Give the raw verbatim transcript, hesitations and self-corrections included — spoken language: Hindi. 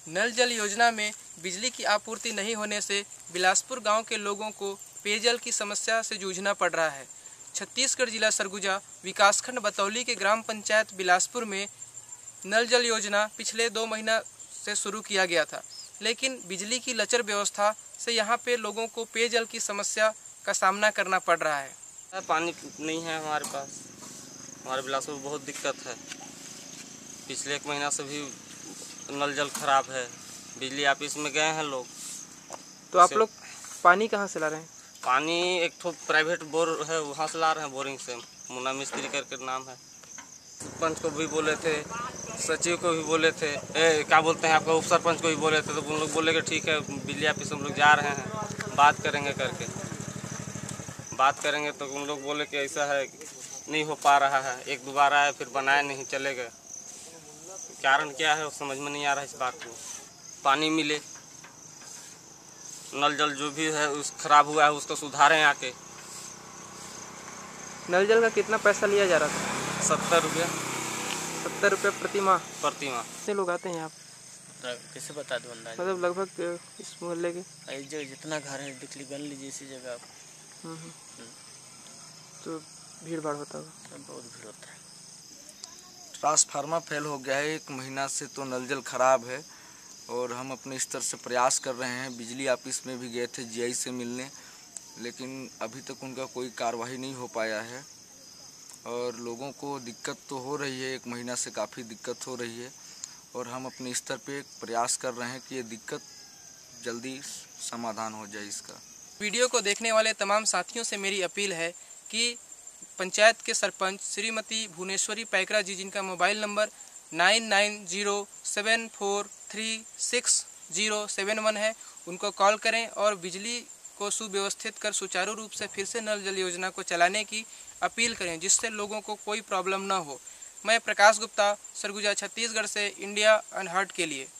नल जल योजना में बिजली की आपूर्ति नहीं होने से बिलासपुर गांव के लोगों को पेयजल की समस्या से जूझना पड़ रहा है। छत्तीसगढ़ जिला सरगुजा विकासखंड बतौली के ग्राम पंचायत बिलासपुर में नल जल योजना पिछले दो महीना से शुरू किया गया था, लेकिन बिजली की लचर व्यवस्था से यहाँ पे लोगों को पेयजल की समस्या का सामना करना पड़ रहा है। पानी नहीं है हमारे पास, हमारे बिलासपुर में बहुत दिक्कत है। पिछले एक महीना से भी नल जल खराब है। बिजली ऑफिस में गए हैं लोग। तो आप लोग पानी कहाँ से ला रहे हैं? पानी एक ठो प्राइवेट बोर है, वहाँ से ला रहे हैं, बोरिंग से। मुन्ना मिस्त्री करके नाम है। सरपंच को भी बोले थे, सचिव को भी बोले थे, ए, क्या बोलते हैं आपका उप सरपंच को भी बोले थे, तो उन लोग बोले कि ठीक है बिजली ऑफिस हम लोग जा रहे हैं, बात करेंगे करके। बात करेंगे तो उन लोग बोले कि ऐसा है, नहीं हो पा रहा है। एक दो बार आए, फिर बनाए नहीं, चले गए। कारण क्या है वो समझ में नहीं आ रहा है इस बात को। पानी मिले, नल जल जो भी है उस खराब हुआ है उसको सुधारें आके। नल जल का कितना पैसा लिया जा रहा था? सत्तर रुपया सत्तर रुपये प्रति माह। प्रति माह। कितने लोग आते हैं यहाँ? कैसे बता दूँ अंदाज? मतलब लगभग इस मोहल्ले के इस जगह जितना घर है दिखली गन लीजिए इसी जगह। तो भीड़ भाड़ होता होगा? बहुत भीड़ होता है। ट्रांसफार्मर फेल हो गया है एक महीना से, तो नल जल खराब है और हम अपने स्तर से प्रयास कर रहे हैं। बिजली ऑफिस में भी गए थे जीआई से मिलने, लेकिन अभी तक उनका कोई कार्रवाई नहीं हो पाया है और लोगों को दिक्कत तो हो रही है। एक महीना से काफ़ी दिक्कत हो रही है और हम अपने स्तर पे प्रयास कर रहे हैं कि ये दिक्कत जल्दी समाधान हो जाए इसका। वीडियो को देखने वाले तमाम साथियों से मेरी अपील है कि पंचायत के सरपंच श्रीमती भुवनेश्वरी पैकरा जी, जिनका mobile number nine nine zero seven four three six zero seven one है, उनको कॉल करें और बिजली को सुव्यवस्थित कर सुचारू रूप से फिर से नल जल योजना को चलाने की अपील करें, जिससे लोगों को कोई प्रॉब्लम न हो। मैं प्रकाश गुप्ता, सरगुजा छत्तीसगढ़ से इंडिया अनहर्ड के लिए।